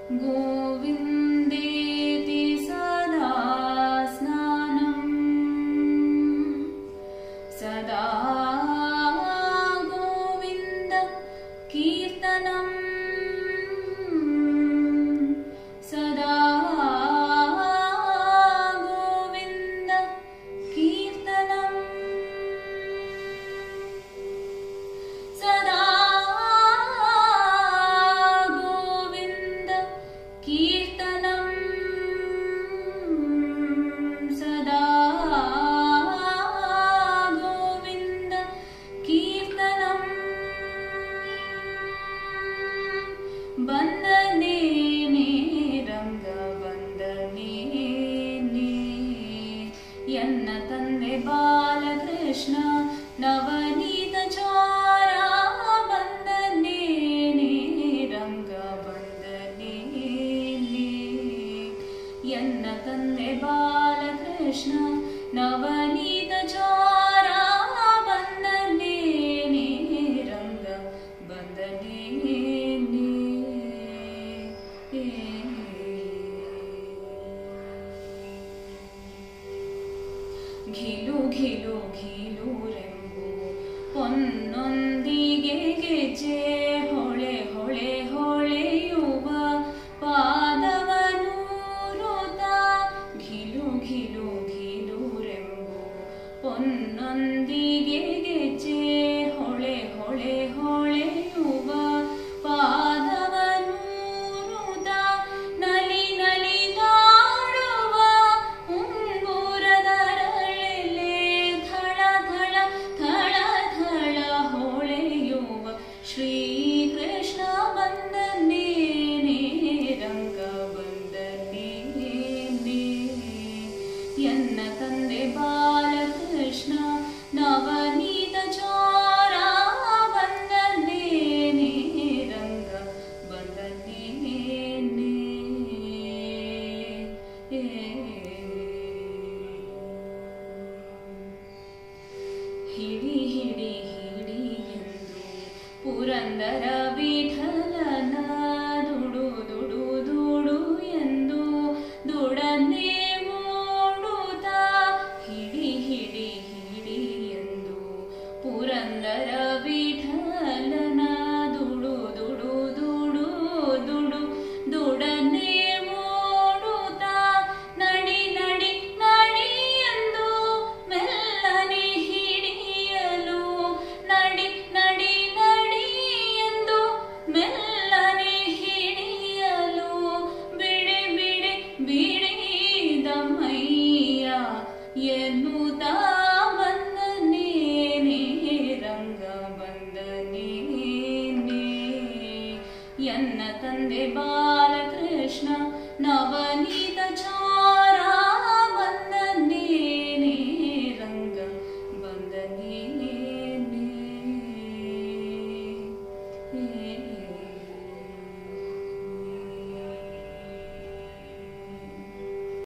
गोविन्देति सदा स्नानम् सदा गोविन्द कीर्तनम् सदा गोविन्द कीर्तनम् सदा गोविन्द कीर्तनम् सदा गोविन्द कीर्तनम् वन्दने रंग वन्दने यन्न तन्ने बालकृष्ण नवनीत चोर वन्दने रंग वन्दने यन्न तन्ने बालकृष्ण नवनीत चोर वन्दने रंग वन्दने घिलु घिलु घिलुರೆಂಬು ಪೊನ್ನೊಂದಿಗೆ ಗೆಜ್ಜೆ ಹೊಳೆ ಹೊಳೆ ಹೊಳೆಯುವ ಪಾದವನೂರುತ ಘಿಲು ಘಿಲು ಘಿಲುರೆಂಬು ಪೊನ್ನೊಂದಿಗೆ ಗೆಜ್ಜೆ ಹೊಳೆ ಹೊಳೆ ಹೊಳೆಯುವ ಪಾದವನೂರುತ ನಲಿ ನಲಿದಾಡುವ ಉಂಗುರದರಳೆಲೆ ಥಳ ಥಳ ಥಳ ಥಳ ಹೊಳೆಯುವ ಶ್ರೀಕೃಷ್ಣ ವಂದನೆ ರಂಗ ವಂದನೆ ಎನ್ನ ತಂದೆ ಬಾಲಕೃಷ್ಣ ನವನೀತ ಚೋರ ವಂದನೆ ರಂಗ ವಂದನೆ ಹಿಡಿ ಹಿಡಿ ಹಿಡಿ ಎಂದು ಪುರಂದರ ವಿಠಲನ